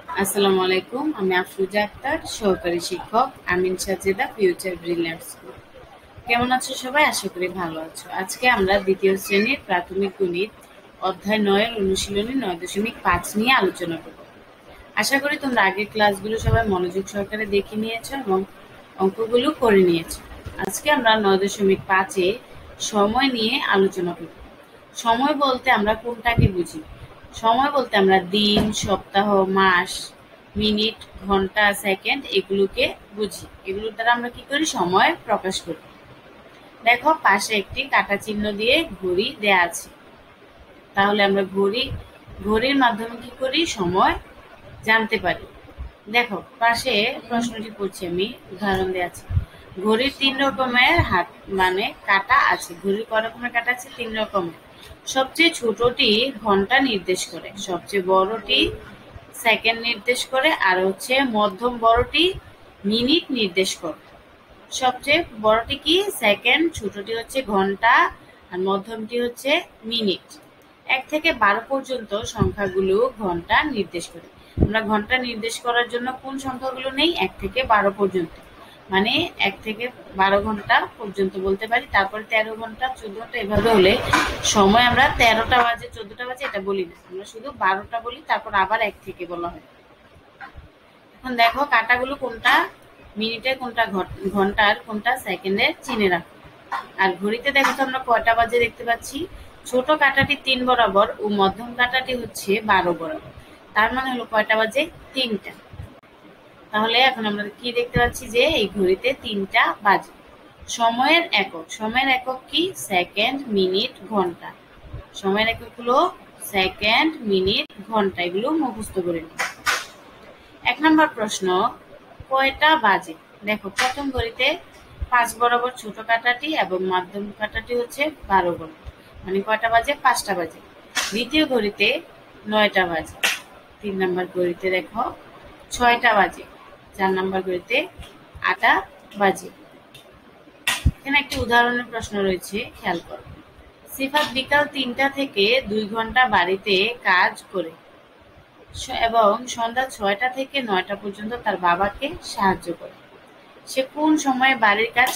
আসসালামু আলাইকুম। আমি আফরোজা আক্তার, সহকারী শিক্ষক, Amin Sajeda future brilliant school. কেমন আছো সবাই? আশা করি ভালো আছো। আজকে আমরা দ্বিতীয় শ্রেণীর প্রাথমিক গণিত অধ্যায় ৯ এর অনুশীলনী ৯.৫ নিয়ে আলোচনা করব। আশা করি তোমরা আগের ক্লাসগুলো সবাই মনোযোগ সহকারে দেখে নিয়েছো এবং অঙ্কগুলো করে নিয়েছো। আজকে আমরা ৯.৫-এ সময় নিয়ে আলোচনা করব। সময় বলতে আমরা কোনটাকে বুঝি? সময় বলতে আমরা দিন, সপ্তাহ, মাস, মিনিট, ঘন্টা, সেকেন্ড এগুলোকে বুঝি। এগুলোর দ্বারা আমরা কি করি? সময় প্রকাশ করি। দেখো পাশে একটি কাঁটা চিহ্ন দিয়ে ঘড়ি দেয়া আছে। তাহলে আমরা ঘড়ির মাধ্যমে কি করি? সময় জানতে পারি। দেখো পাশে প্রশ্নটি পড়ছি, আমি উদাহরণ দেয়া আছে। ঘড়ির ৩ রকমের হাত মানে কাঁটা আছে। ঘড়ির ক রকমের কাঁটা আছে? ৩ রকমের। সবচেয়ে ছোটটি ঘন্টা নির্দেশ করে, সবচেয়ে বড়টি সেকেন্ড নির্দেশ করে, আর মধ্যম বড়টি মিনিট নির্দেশ করে। সবচেয়ে বড়টি কি? সেকেন্ড, ছোটটি ঘন্টা, আর মধ্যমটি মিনিট। ১ থেকে ১২ পর্যন্ত সংখ্যাগুলো ঘন্টা নির্দেশ করে। আমরা ঘন্টা নির্দেশ করার জন্য কোন সংখ্যাগুলো নেই? ১ থেকে ১২ পর্যন্ত, মানে ১ থেকে ১২ ঘন্টা পর্যন্ত বলতে পারি। তারপরে ১৩ ঘন্টা, ১৪ ঘন্টা, এভাবে হলে সময় আমরা ১৩টা বাজে, ১৪টা বাজে এটা বলি না, আমরা শুধু ১২টা বলি, তারপর আবার ১ থেকে বলা হয়। এখন দেখো কাঁটাগুলো কোনটা মিনিটের, কোনটা ঘন্টার, কোনটা সেকেন্ডের চিনে রাখো। আর ঘড়িতে দেখো তো আমরা কয়টা বাজে দেখতে পাচ্ছি। ছোট কাঁটাটি ৩ বরাবর ও মধ্যম কাঁটাটি ১২ বরাবর। তার মানে হলো কয়টা বাজে? ৩টা। তাহলে এখন আমরা কি দেখতে পাচ্ছি যে এই ঘড়িতে ৩টা বাজে। সময়ের একক কি? সেকেন্ড, মিনিট, ঘন্টা। সময়ের একক হলো সেকেন্ড, মিনিট, ঘন্টা। এগুলো মুখস্থ করে নিই। ১ নম্বর প্রশ্ন, কয়টা বাজে? দেখো প্রথম ঘড়িতে ৫ বরাবর ছোট কাঁটাটি এবং মাধ্যম কাঁটাটি ১২ বরাবর, মানে কয়টা বাজে? ৫টা বাজে। দ্বিতীয় ঘড়িতে ৯টা বাজে। ৩ নম্বর ঘড়িতে দেখো ৬টা বাজে। ৪ নম্বর ঘড়িতে ৮টা বাজে। এখানে একটি উদাহরণের প্রশ্ন রয়েছে, খেয়াল করো। সিফাত বিকাল ৩টা থেকে ২ ঘন্টা বাড়িতে কাজ করে এবং সন্ধ্যা ৬টা থেকে ৯টা পর্যন্ত তার বাবাকে সাহায্য করে। সে কোন সময়ে বাড়ির কাজ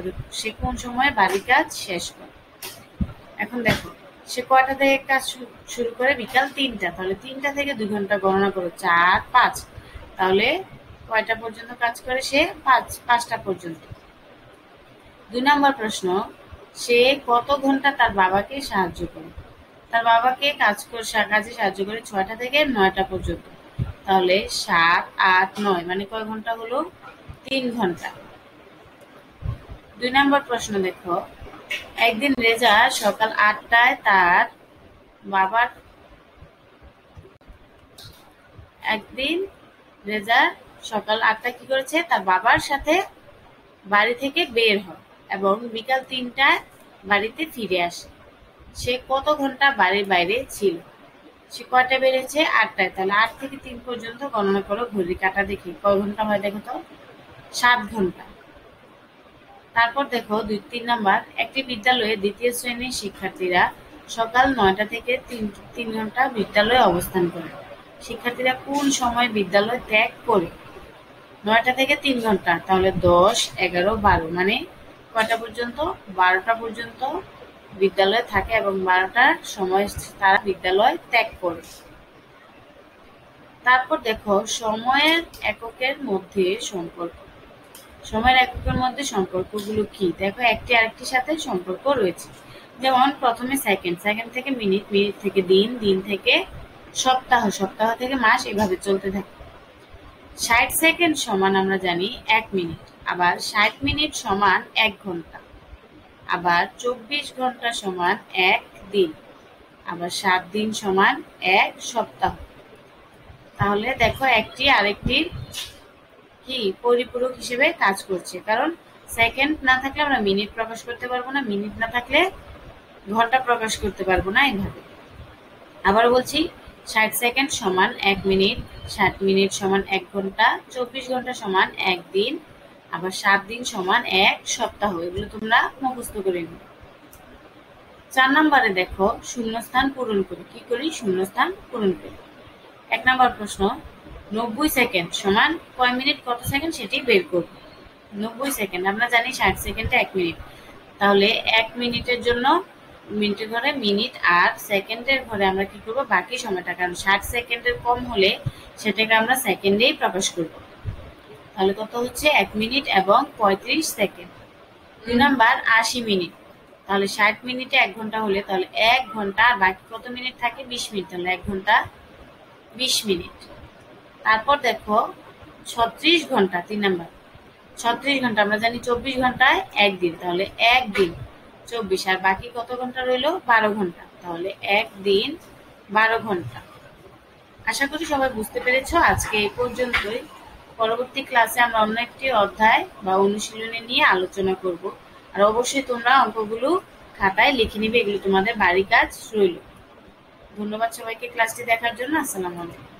শেষ করে? এখন দেখো সে কয়টা থেকে কাজ শুরু করে? বিকাল ৩টা। তাহলে ৩টা থেকে ২ ঘন্টা গণনা করো, ৪, ৫। তাহলে কয়টা পর্যন্ত কাজ করে সে? ৫টা পর্যন্ত। ২ নম্বর প্রশ্ন, সে কত ঘন্টা তার বাবাকে সাহায্য করে? তার বাবাকে কাজে সাহায্য করে ৬টা থেকে ৯টা পর্যন্ত। তাহলে ৭, ৮, ৯, মানে কয় ঘন্টা হলো? ৩ ঘন্টা। ২ নম্বর প্রশ্ন দেখো, একদিন রেজা সকাল ৮টায় তার বাবার একদিন রেজা সকাল ৮টায় কি করেছে? তার বাবার সাথে বাড়ি থেকে বের হয় এবং বিকাল ৩টায় বাড়িতে ফিরে আসে। সে কত ঘন্টা বাড়ির বাইরে ছিল? সে কয়টায় বেরিয়েছে? ৮টায়। তাহলে ৮ থেকে ৩ পর্যন্ত গণনা করো, ঘড়ির কাঁটা দেখি কয় ঘন্টা হয় দেখো তো। ৭ ঘন্টা। তারপর দেখো ৩ নাম্বার, একটি বিদ্যালয়ে দ্বিতীয় শ্রেণীর শিক্ষার্থীরা সকাল ৯টা থেকে ৩ ঘন্টা বিদ্যালয়ে অবস্থান করে। শিক্ষার্থীরা কোন সময় বিদ্যালয় ত্যাগ করে? ৯টা থেকে ৩ ঘন্টা। তাহলে ১০, ১১, ১২, মানে কয়টা পর্যন্ত? ১২টা পর্যন্ত বিদ্যালয়ে থাকে এবং ১২টার সময় তারা বিদ্যালয় ত্যাগ করে। তারপর দেখো সময়ের এককের মধ্যে সম্পর্ক। সময়ের এককের মধ্যে সম্পর্কগুলো কি? দেখো একটি আরেকটির সাথে সম্পর্ক রয়েছে। যেমন প্রথমে সেকেন্ড, সেকেন্ড থেকে মিনিট, মিনিট থেকে দিন, দিন থেকে সপ্তাহ, সপ্তাহ থেকে মাস, এভাবে চলতে থাকে। ৬০ সেকেন্ড সমান আমরা জানি ১ মিনিট, আবার ৬০ মিনিট সমান ১ ঘন্টা, আবার ২৪ ঘন্টা সমান ১ দিন, আবার ৭ দিন সমান ১ সপ্তাহ। তাহলে দেখো একটি আরেকটির কি পরিপূরক হিসেবে কাজ করছে, কারণ সেকেন্ড না থাকলে আমরা মিনিট প্রকাশ করতে পারবো না, মিনিট না থাকলে ঘন্টা প্রকাশ করতে পারবো না। এইভাবে আবার বলছি, ৬০ সেকেন্ড সমান ১ মিনিট, ৬০ মিনিট সমান ১ ঘন্টা, ২৪ ঘন্টা সমান ১ দিন, আবার ৭ দিন সমান ১ সপ্তাহ। এগুলো তোমরা মুখস্থ করে নিও। ৪ নম্বরে দেখো শূন্যস্থান পূরণ করি। কি করি? শূন্যস্থান পূরণ করি। ১ নম্বর প্রশ্ন, 90 সেকেন্ড সমান কয় মিনিট কত সেকেন্ড সেটি বের করব। 90 সেকেন্ড, আমরা জানি 60 সেকেন্ডে 1 মিনিট, তাহলে 1 মিনিটের জন্য মিনিটের ঘরে মিনিট আর সেকেন্ডের ঘরে আমরা কি করব বাকি সময়টা, কারণ 60 সেকেন্ডের কম হলে সেটাকে আমরা সেকেন্ডেই প্রকাশ করব। তাহলে কত হচ্ছে 1 মিনিট এবং 35 সেকেন্ড। 2 নাম্বার 80 মিনিট, তাহলে 60 মিনিটে 1 ঘন্টা হলে তাহলে 1 ঘন্টা আর বাকি কত মিনিট থাকে 20 মিনিট, তাহলে 1 ঘন্টা 20 মিনিট। তারপর দেখো 36 ঘন্টা, 3 নাম্বার 36 ঘন্টা, আমরা জানি 24 ঘন্টায় 1 দিন, তাহলে 1 দিন 24 আর বাকি কত ঘন্টা রইলো 12 ঘন্টা, তাহলে 1 দিন 12 ঘন্টা। আশা করি সবাই বুঝতে পেরেছো। আজকে এই পর্যন্তই। পরবর্তী ক্লাসে আমরা অন্য একটি অধ্যায় বা অনুশীলনী নিয়ে আলোচনা করব। আর অবশ্যই তোমরা অঙ্কগুলো খাতায় লিখে নিবে, এগুলো তোমাদের বাড়ির কাজ রইল। ধন্যবাদ সবাইকে ক্লাসটি দেখার জন্য। আসসালামু আলাইকুম।